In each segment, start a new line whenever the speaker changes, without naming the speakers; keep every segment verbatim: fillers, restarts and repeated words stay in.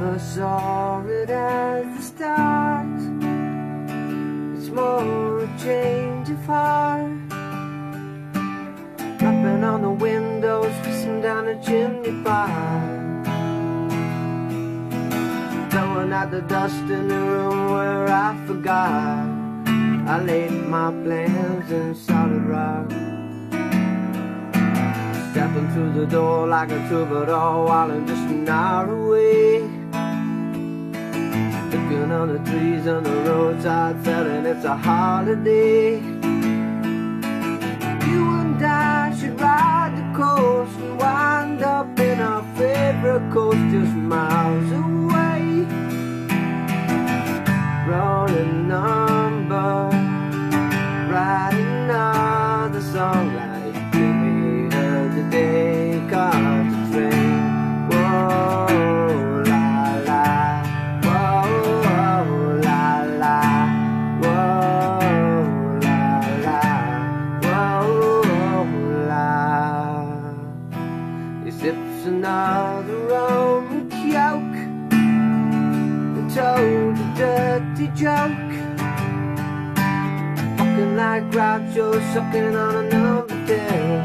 never saw it as the start. It's more a change of heart. Rapping on the windows, whistling down the chimney pipe, blowing out the dust in the room where I forgot I laid my plans in solid rock. Stepping through the door like a troubadour while I'm just an hour away, looking on the trees on the roadside, feeling it's a holiday. You and I should ride the coast and wind up in our favorite coast just miles away. Rolling number, writing another song like we heard today, cause the train, whoa, la la, whoa, la la, whoa, la la, whoa, la. He sips another rum coke and told a dirty joke, fucking like Groucho sucking on a number ten,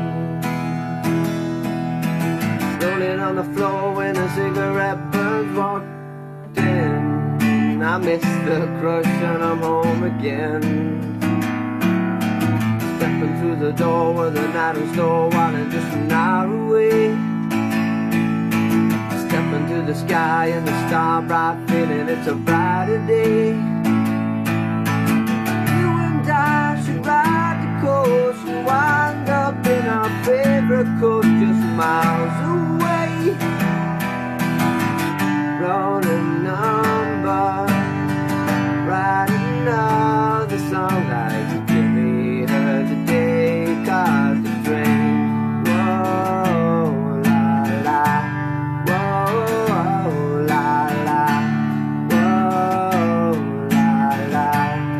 rolling on the floor when a cigarette burns walked in. I miss the crush and I'm home again. Stepping through the door where the night in store while I'm just an hour away. Step into the sky and the star bright, feeling it's a brighter day. You and I should ride the coast and wind up in our favorite coast just miles away. Rolling number, writing another song like Jimmy heard today, cause the train, whoa, la la, whoa, la la, whoa, la la,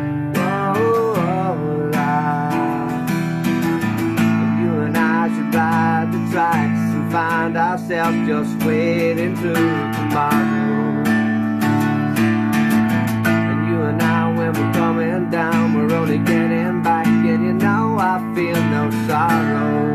whoa, la. You and I should ride the tracks and find ourselves just waiting through tomorrow. And you and I, when we're coming down, we're only getting back, and you know I feel no sorrow.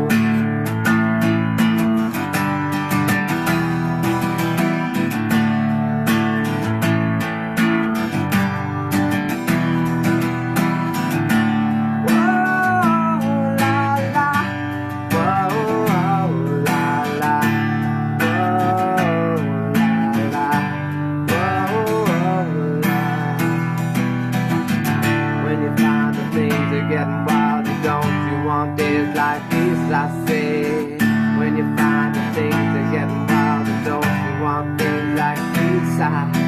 Getting wild, don't you want days like these, I say. When you find the things are getting wild, don't you want things like these, I